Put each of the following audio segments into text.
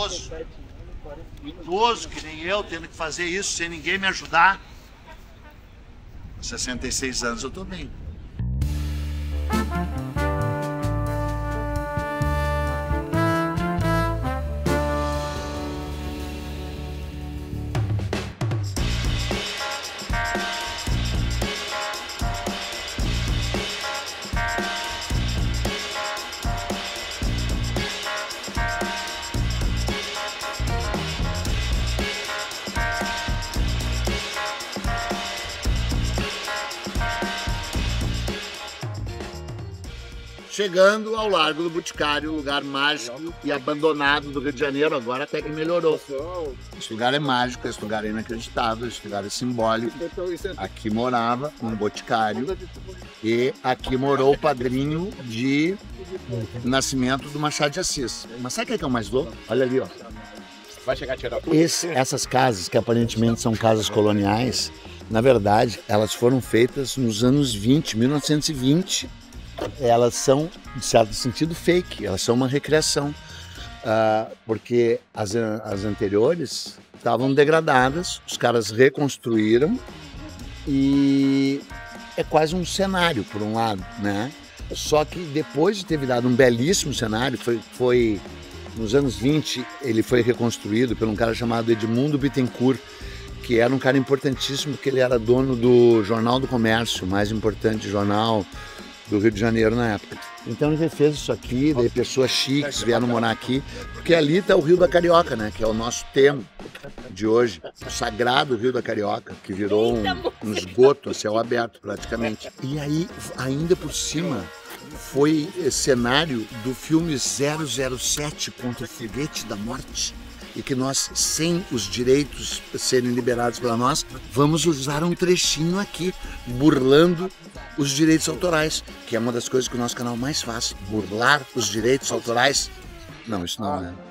idoso que nem eu, tendo que fazer isso sem ninguém me ajudar. 66 anos eu tô bem. Chegando ao Largo do Boticário, lugar mágico e abandonado do Rio de Janeiro, agora até que melhorou. Esse lugar é mágico, esse lugar é inacreditável, esse lugar é simbólico. Aqui morava um boticário e aqui morou o padrinho de nascimento do Machado de Assis. Mas sabe o que é o mais louco? Olha ali, ó. Vai chegar a tirar tudo. Essas casas, que aparentemente são casas coloniais, na verdade, elas foram feitas nos anos 20, 1920. Elas são, de certo sentido, fake, elas são uma recriação, porque as anteriores estavam degradadas, os caras reconstruíram e é quase um cenário, por um lado, né? Só que depois de ter virado um belíssimo cenário, foi nos anos 20, ele foi reconstruído por um cara chamado Edmundo Bittencourt, que era um cara importantíssimo, porque ele era dono do Jornal do Comércio, o mais importante jornal do Rio de Janeiro na época. Então ele fez isso aqui, daí pessoas chiques vieram morar aqui, porque ali está o Rio da Carioca, né, que é o nosso tema de hoje, o sagrado Rio da Carioca, que virou um esgoto a céu aberto praticamente. E aí, ainda por cima, foi cenário do filme 007 contra o Foguete da Morte, e que nós, sem os direitos serem liberados para nós, vamos usar um trechinho aqui, burlando os direitos autorais, que é uma das coisas que o nosso canal mais faz, burlar os direitos autorais. Não, isso não é.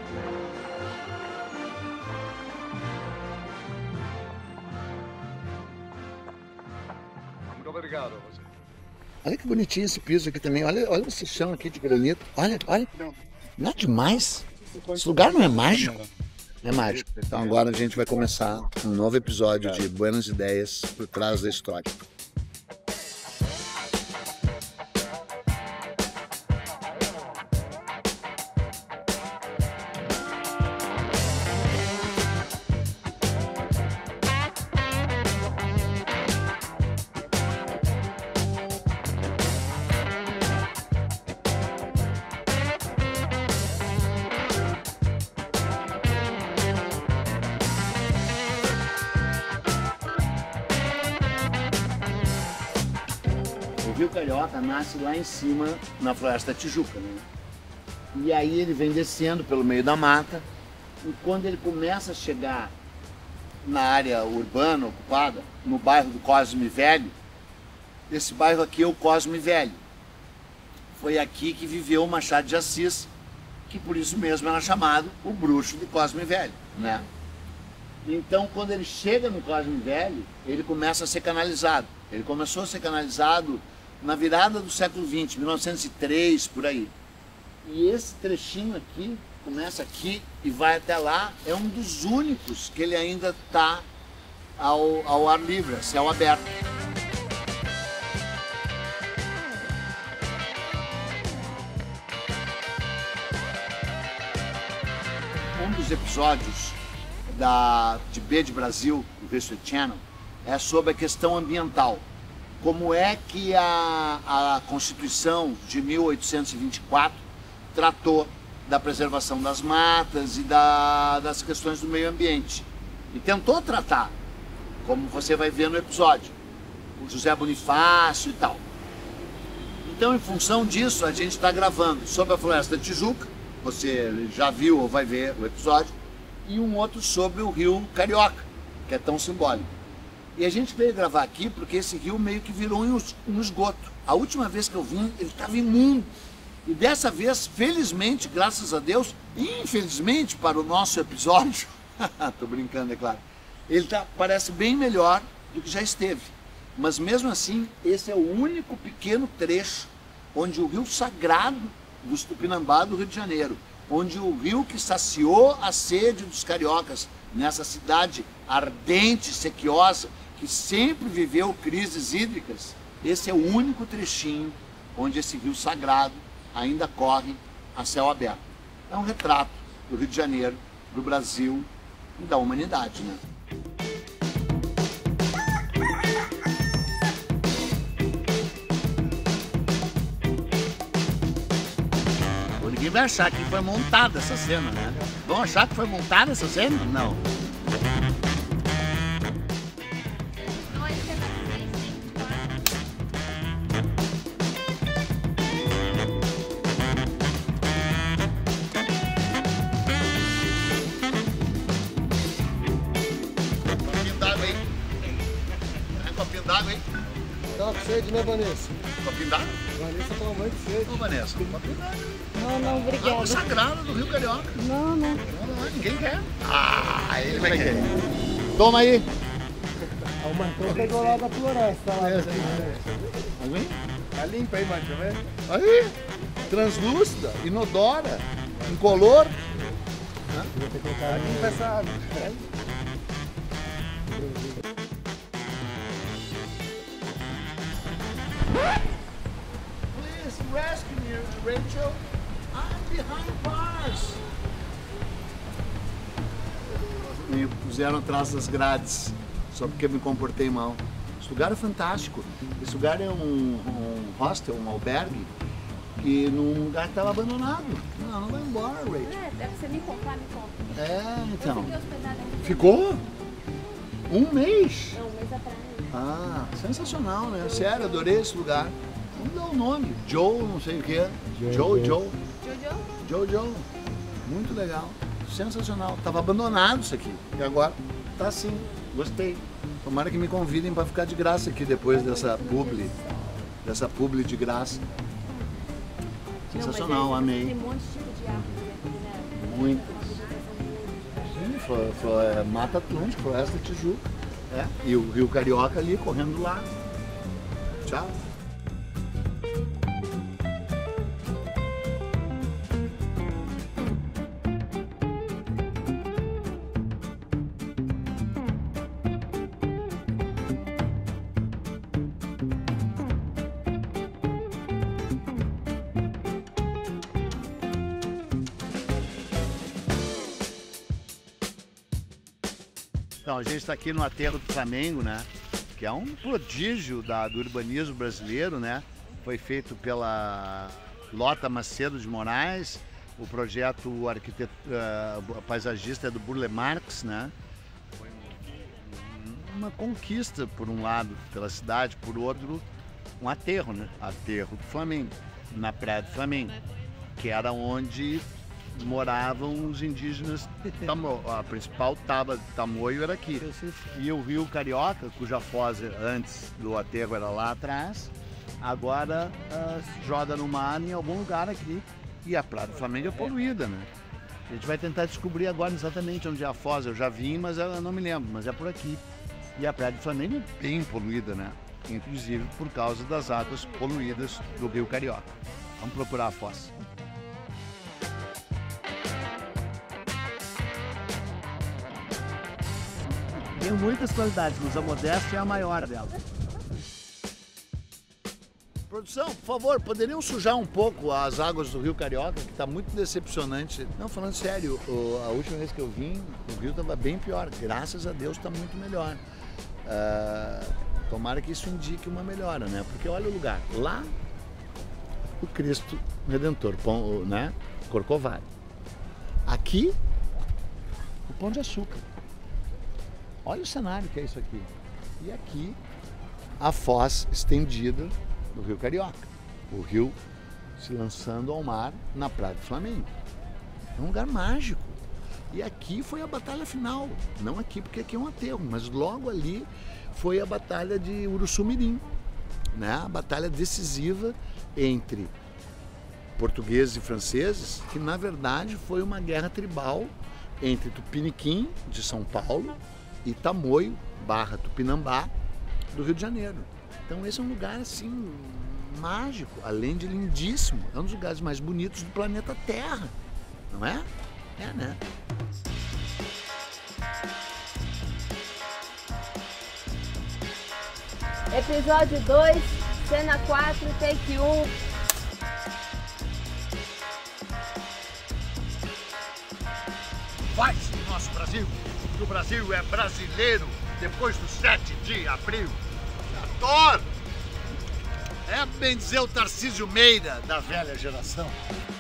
Muito obrigado. Olha que bonitinho esse piso aqui também, olha esse chão aqui de granito, olha, não é demais? Esse lugar não é mágico? É mágico. Então agora a gente vai começar um novo episódio de Buenas Ideias por trás da história. O Rio Carioca nasce lá em cima, na Floresta da Tijuca, né? E aí ele vem descendo pelo meio da mata, e quando ele começa a chegar na área urbana ocupada, no bairro do Cosme Velho, esse bairro aqui é o Cosme Velho. Foi aqui que viveu o Machado de Assis, que por isso mesmo era chamado o bruxo do Cosme Velho, né? Então, quando ele chega no Cosme Velho, ele começa a ser canalizado. Ele começou a ser canalizado na virada do século XX, 1903, por aí. E esse trechinho aqui, começa aqui e vai até lá, é um dos únicos que ele ainda está ao ar livre, a céu aberto. Um dos episódios de B de Brasil, do History Channel, é sobre a questão ambiental. Como é que a Constituição de 1824 tratou da preservação das matas e das questões do meio ambiente. E tentou tratar, como você vai ver no episódio, o José Bonifácio e tal. Então, em função disso, a gente está gravando sobre a Floresta da Tijuca, você já viu ou vai ver o episódio, e um outro sobre o Rio Carioca, que é tão simbólico. E a gente veio gravar aqui porque esse rio meio que virou um esgoto. A última vez que eu vim, ele estava imundo. E dessa vez, felizmente, graças a Deus, e infelizmente para o nosso episódio, tô brincando, é claro, ele parece bem melhor do que já esteve. Mas mesmo assim, esse é o único pequeno trecho onde o rio sagrado do Tupinambá do Rio de Janeiro, onde o rio que saciou a sede dos cariocas nessa cidade ardente, sequiosa, que sempre viveu crises hídricas, esse é o único trechinho onde esse rio sagrado ainda corre a céu aberto. É um retrato do Rio de Janeiro, do Brasil e da humanidade, né? Ninguém vai achar que foi montada essa cena, né? Vão achar que foi montada essa cena? Não. Copinho d'água aí. Copinho d'água aí. Tava com sede, né, Vanessa? Copinho d'água? Vanessa tava muito sede. Ô, Vanessa, copinho d'água. Não, obrigada. Água sagrada do Rio Carioca. Não. Não, ninguém quer. Ele vai querer. Toma aí. O Marcão pegou lá da floresta. Lá. Alguém? Tá limpa aí, Marcão, vê? Aí. Translúcida, inodora, incolor. Vou ter que colocar limpa essa água. Please rescue me, Rachel. I'm behind bars. Me puseram atrás das grades, só porque eu me comportei mal. Esse lugar é fantástico. Esse lugar é um hostel, um albergue, e num lugar que estava abandonado. Não vai embora, Rachel. Deve ser me conta. Então. Eu fiquei hospedada aqui. Ficou? Um mês? Um mês atrás. Ah, sensacional, né? Sério, adorei esse lugar. Vamos dar o nome. Joe, não sei o que. Joe. Jojo? Joe. Muito legal. Sensacional. Tava abandonado isso aqui. E agora tá assim. Gostei. Tomara que me convidem para ficar de graça aqui depois dessa publi de graça. Sensacional, Não, amei. Tem um monte de tipo de árvore aqui, né? Muito. Sim, Mata Atlântica, Floresta Tijuca. É. E o Rio Carioca ali correndo lá. Tchau. Então, a gente está aqui no Aterro do Flamengo, né? Que é um prodígio do urbanismo brasileiro, né? Foi feito pela Lota Macedo de Moraes, o projeto paisagista é do Burle Marx, né? Foi uma conquista, por um lado, pela cidade, por outro, um aterro, né? Aterro do Flamengo, na Praia do Flamengo, que era onde moravam os indígenas. A principal taba de Tamoio era aqui. E o Rio Carioca, cuja foz antes do aterro era lá atrás, agora joga no mar em algum lugar aqui. E a Praia do Flamengo é poluída, né? A gente vai tentar descobrir agora exatamente onde é a foz. Eu já vim, mas eu não me lembro, mas é por aqui. E a Praia do Flamengo é bem poluída, né? Inclusive por causa das águas poluídas do Rio Carioca. Vamos procurar a foz. Tem muitas qualidades, mas a modéstia é a maior delas. Produção, por favor, poderiam sujar um pouco as águas do Rio Carioca, que está muito decepcionante. Não, falando sério, a última vez que eu vim, o rio estava bem pior. Graças a Deus está muito melhor. Tomara que isso indique uma melhora, né? Porque olha o lugar. Lá, o Cristo Redentor, né? Corcovado. Aqui, o Pão de Açúcar. Olha o cenário que é isso aqui. E aqui, a foz estendida do Rio Carioca. O rio se lançando ao mar na Praia do Flamengo. É um lugar mágico. E aqui foi a batalha final. Não aqui, porque aqui é um aterro, mas logo ali foi a batalha de Uruçumirim, né? A batalha decisiva entre portugueses e franceses, que na verdade foi uma guerra tribal entre Tupiniquim, de São Paulo, e Tamoio, Tupinambá, do Rio de Janeiro. Então esse é um lugar assim mágico, além de lindíssimo. É um dos lugares mais bonitos do planeta Terra. Não é? É, né? Episódio 2, cena 4, take 1. Vai-se nosso Brasil, que o Brasil é brasileiro depois do 7 de abril. Adoro! É bem dizer o Tarcísio Meira da velha geração.